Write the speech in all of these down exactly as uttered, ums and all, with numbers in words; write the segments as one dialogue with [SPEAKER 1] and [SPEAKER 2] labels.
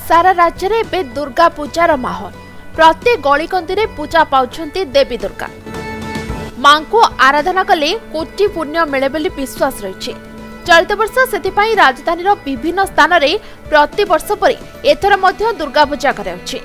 [SPEAKER 1] सारा राज्य में एबे दुर्गा पूजार माहौल। प्रति गलिकंदी रे पूजा पाउछंती देवी दुर्गा। मां को आराधना कले कोटि पुण्य मिले बोली विश्वास रही। चलित वर्ष से राजधानी विभिन्न स्थान में प्रति वर्ष परि एथर मध्य दुर्गा पूजा कराउछि।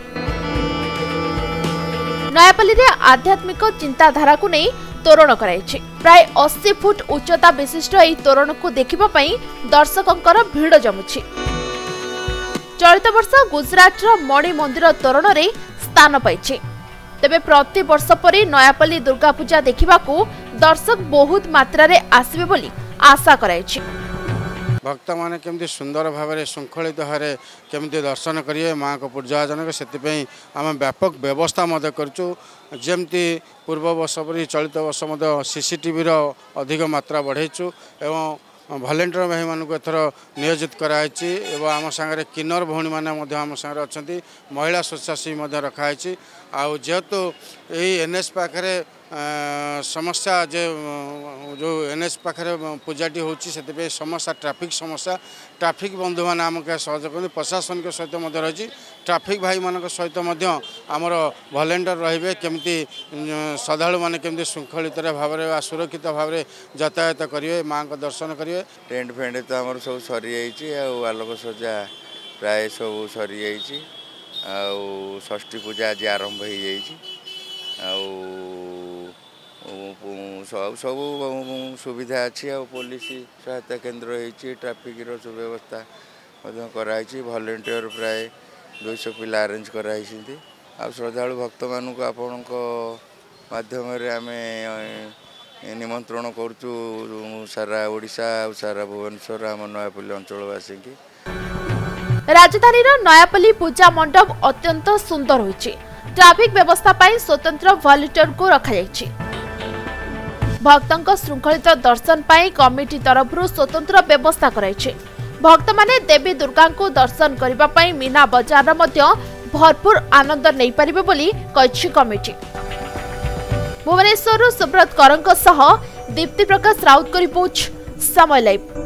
[SPEAKER 1] नयापल्ली रे आध्यात्मिक चिंताधारा को नहीं तोरण कराइछि। प्राय अस्सी फुट उच्चता विशिष्ट एही तोरण को देखिबा पई दर्शकंकर भीड़ जमुछि। चलित वर्ष गुजरात मणि मंदिर तोरण रे स्थान पाइछि। तेबे प्रति वर्ष परि नयापल्ली दुर्गा पूजा देखिबाकू दर्शक बहुत मात्रा रे आसिबे बोली आशा कराइछि।
[SPEAKER 2] भक्त माने केमती सुंदर भाव में श्रृंखलित भाव केमती दर्शन करिए माँ को पूजा जनक से आम व्यापक व्यवस्था करूँ। जमती पूर्व वर्ष पर चलित वर्ष सीसीटीवी अधिक मात्रा बढ़ेचु एवं भलेंटियर भाई मानक एथर नियोजित कराई एवं आम सागर किन्नर भौणी मैंने आम सागर अच्छा महिला स्वच्छासेवी रखाई। आउ जेहेतु यही एनएच पाखे समस्या जे जो एनएच पाखे पूजाटी होची से समस्या ट्रैफिक समस्या ट्रैफिक बंधु मैंने आमको सहयोग कर प्रशासन के सहित रही ट्रैफिक भाई मान सहित आमर भलेंटियर रे केमती श्रद्धालु मैंने केमती श्रृंखलित भाव में सुरक्षित भाव में यातायात करेंगे माँ को दर्शन करेंगे।
[SPEAKER 3] टेंट फेंट तो आमर सब सरी जाइए आलोक सजा प्राय सब सरी जाइए षष्ठी पूजा आज आरंभ हो सब सब सुविधा अच्छी आ पुलिस सहायता केन्द्र होती ट्रैफिक सुव्यवस्था कराई भलेंटियर प्राय दो सौ पिला अरेंज कराई आ श्रद्धालु भक्त मान आपण माध्यम आम निमंत्रण करूँ सारा ओडिशा सारा भुवनेश्वर आम नयापल्ली अंचलवासी की।
[SPEAKER 1] राजधानी नयापल्ली पूजा मंडप अत्यंत सुंदर होइछि। ट्रैफिक व्यवस्था पाई स्वतंत्र वॉलंटियर को रखा जाइछि। भक्तों श्रृंखलित दर्शन पाई कमिटी तरफ स्वतंत्र व्यवस्था कराइछि। भक्त माने देवी दुर्गा को दर्शन करबा पाई मीना बाजार मध्य भरपूर आनंद नहीं पारिबे बोली कहिछि कमिटी। भुवनेश्वर सुब्रत करंक सह दीप्ति प्रकाश राउत को रिपोर्ट समय लाइव।